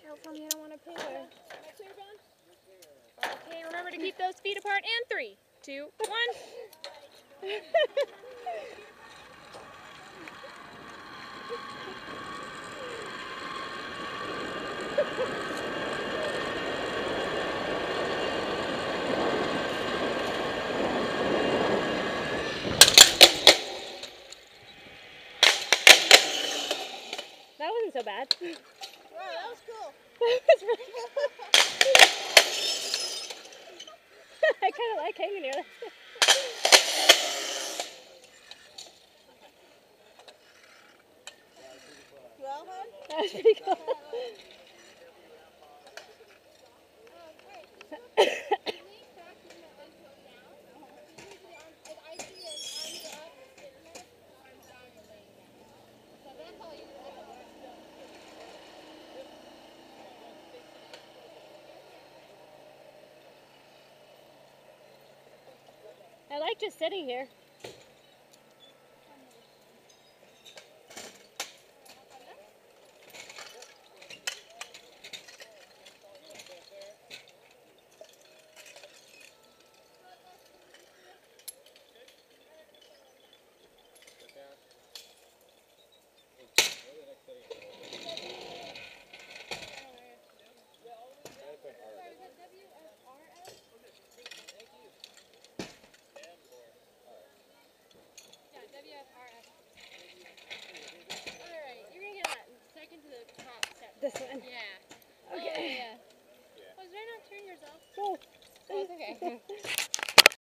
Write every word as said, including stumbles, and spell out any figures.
Don't tell me I don't want to pay her. Okay, remember to keep those feet apart. And three, two, one. That wasn't so bad. Wow, that was cool. That was really cool. I kind of like hanging here. Well, hon? That was pretty cool. I like just sitting here. This one? Yeah. Okay. Oh, yeah. Oh, did I not turn yours off? Oh. Oh, it's okay.